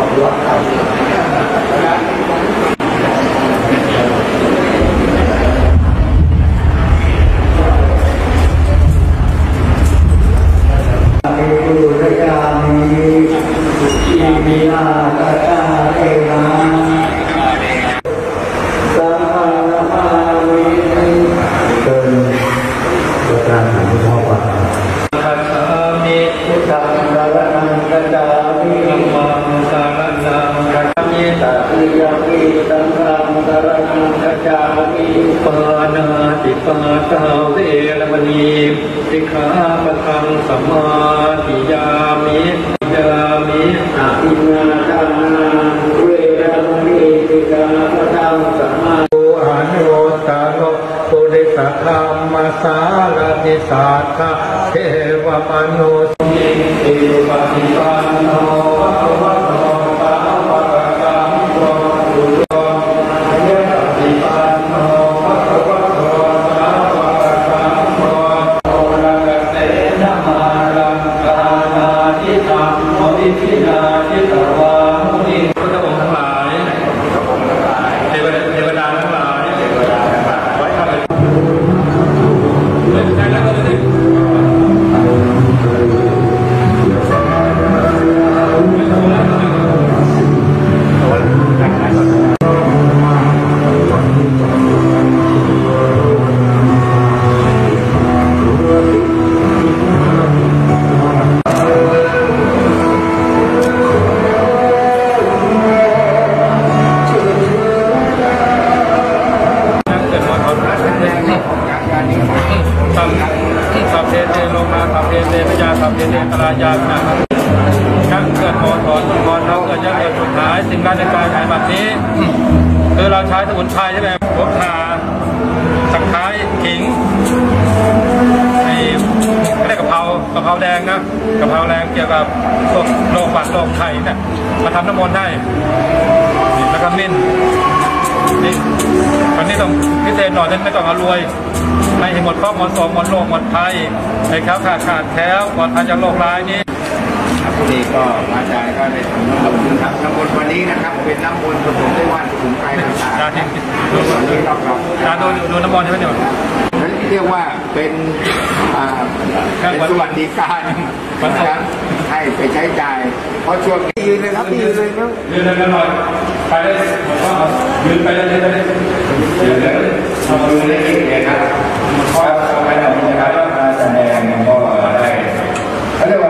ปานาติปาตาเวรมณีสิกขาปะทังสมาธิยามิยามิอาทินาทานาเวรมณีสิกขาปะทังสมาธิอานุตตโรปุริสธรรมสารติสัทธะเทวมนุสมิติปฏิปันโนภะคะวะโตสาวกสังโฆสุโยที่นาที่ตะวันมุนีพระองค์ทั้งหลายเทวดาทั้งหลายไว้ทำอะไรไม่ใช่แล้วก็เลยสัพเพเทโลมาสัพเพเทพยาสัพเพเทตรายานะทั้งเกิดโมถอนทุกคนเราเกิดยังเกิดสุดท้ายสิ่งใดในกายในบัดนี้คือเราใช้สมุนไพรใช่ไหมพวกขาตะไคร้ขิงไอ้ไม่ได้กะเพราแดงนะกะเพราแดงเกี่ยวกับพวกโรคบัดโรคไข้เนี่ยมาทำน้ำมนต์ได้แล้วก็มิ้นนี่ตอนนี้ต้องพิเศษหน่อยนั้นไม่ต้องเอารวยให้หมดข้อหมดโศกหมดโรคหมดภัยให้แคล้วขาดแคล้วปลอดภัยจากโรคร้ายนี้วันนี้ก็อาจารย์ก็ได้ทำน้ำมนต์ครับน้ำมนต์วันนี้นะครับเป็นน้ำมนต์ผสมด้วยว่านสมุนไพรต่างๆวันนี้เราดูน้ำมนต์ใช่ไหมเนี่ยนั้นเรียกว่าเป็นสวัสดิการนะครับให้ไปใช้จ่ายเพราะช่วงนี้ยืนเลยครับยืนเลยเนาะยืนเลยหน่อยไปเลยผมว่ายืนไปเลยยืนเลยเอามือเล็กๆเนี่ยครับข้อต่อไปเราจะการแสดงก็ได้เขาเรียกว่า